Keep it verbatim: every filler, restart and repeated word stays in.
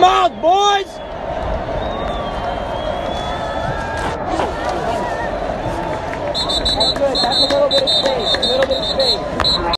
balls, boys! That's good. That's a little bit of space. A little bit of space.